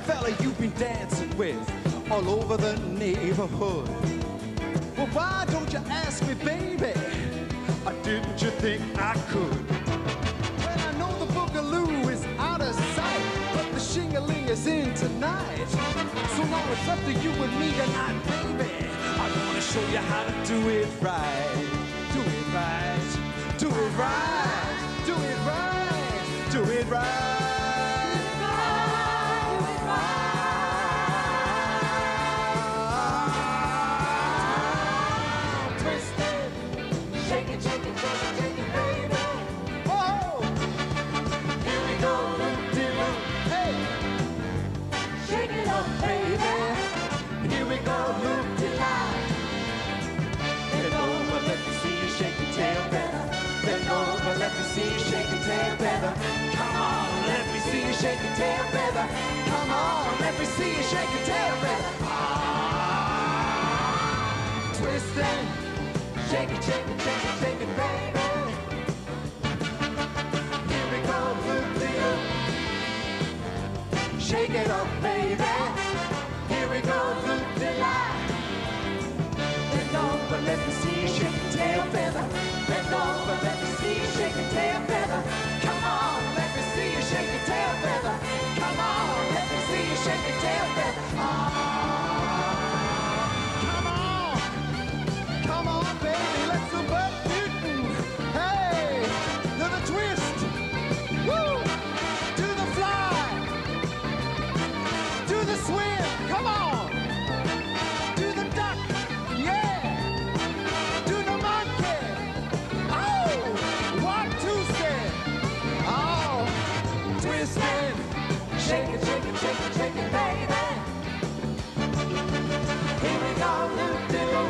fella you've been dancing with all over the neighborhood. Well, why don't you ask me, baby? Or didn't you think I could? Well, I know the boogaloo is out of sight, but the shing-a-ling is in tonight. So now it's up to you and me tonight, baby. I wanna show you how to do it right. Do it right. Do it right. Do it right. Do it right. Come on, let me see you shake your tail feather. Come on, let me see you shake your tail feather. Ah, twisting, shake it, shake it, shake it, shake it, baby. Here we go, loop-de-loop. Shake it up, baby. Here we go, loop-de-lie. Bend over, let me see you shake your tail feather. Bend over, let me see you shake your tail feather. Come on, let me see you shake your tail feather. Come on, let me see you shake your tail feather. Ah, come on, baby, let's do Bert Newton. Hey, do the twist. Woo, do the fly. Do the swim. Come on. Do the duck. Yeah. Do the monkey. Oh, 1, 2, step. Oh, twisting. Shake it, shake it, shake it, shake it, baby. Here we go, loop-de-loop.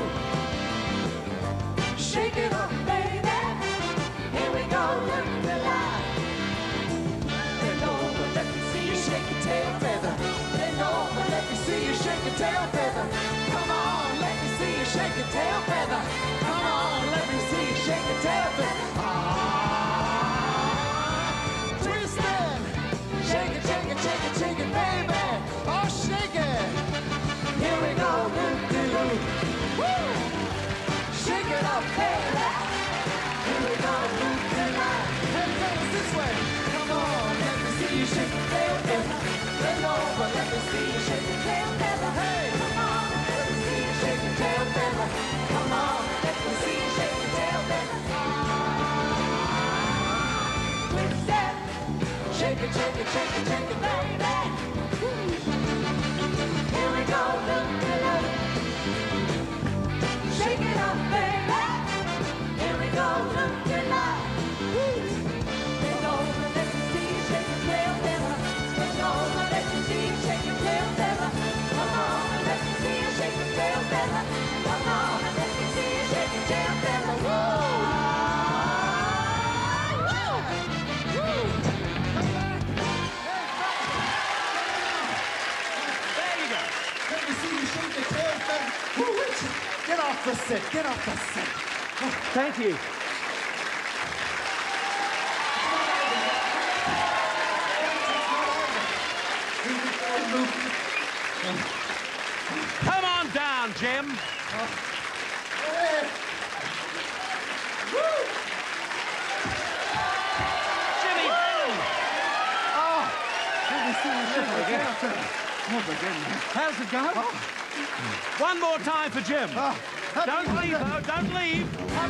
Shake it up, baby. Here we go, loop-de-lie. Bend over, let me see you shake your tail feather. Bend over, let me see you shake your tail feather. Come on, let me see you shake your tail feather. Come on, let me see you shake your tail feather. Ah, twisting. Shake it, shake it, shake it, shake it, baby. Oh, shake it. Here we go, loop-de-loop. Woo! Shake it up, baby. Here we go, loop-de-lie. Hey, fellas, this way. Come on, let me see you shake your tail feather. Bend over, let me see you shake your tail feather. Hey, come on, let me see you shake your tail feather. Come on, let me see you shake your tail feather. Twist it. Shake it, shake it, shake it, shake it, baby. Here we go, loop-de-loop. Shake it up, baby. Here we go, loop-de-lie. Bend over, let me see you shake your tail feather. Bend over, let me see you shake your tail feather. Come on, let me see you shake your tail feather. Come on, let me see you shake your tail feather. Woo! Get off the set, get off the set. Thank you. Come on down, Jim. Jimmy, how's it going? One more time for Jim. Don't leave, though. Don't leave.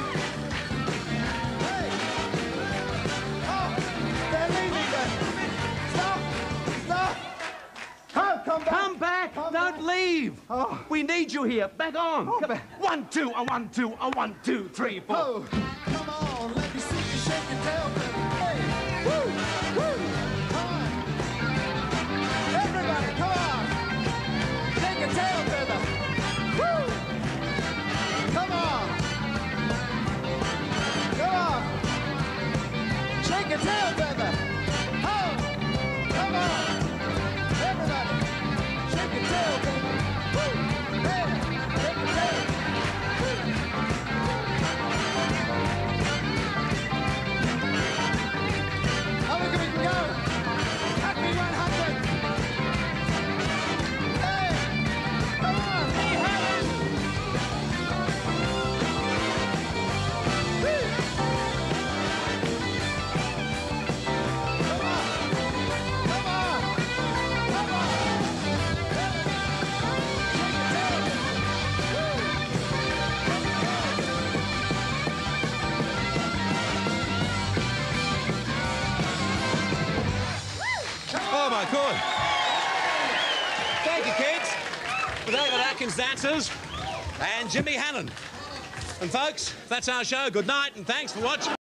Hey! Oh, they're leaving us. Stop! Stop! Come back! Come back! Don't leave! Oh. We need you here. Back on. Oh, Come. 1, 2, a 1, 2, a 1, 2, 3, 4. Oh, come on, let me see you shake your tail feather. Hey, woo, woo, come on. Everybody, come on. Shake your tail feather. Woo. Come on. Come on. Shake your tail feather. Oh, come on. Everybody, shake your tail feather. Woo. Hey, shake your tail. Woo. I could. Thank you, kids. For David Atkins dancers and Jimmy Hannan. And folks, that's our show. Good night and thanks for watching.